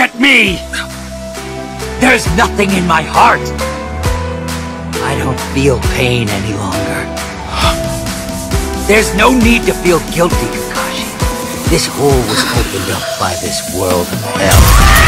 at me! There's nothing in my heart! I don't feel pain any longer. There's no need to feel guilty, Kakashi. This hole was opened up by this world of hell.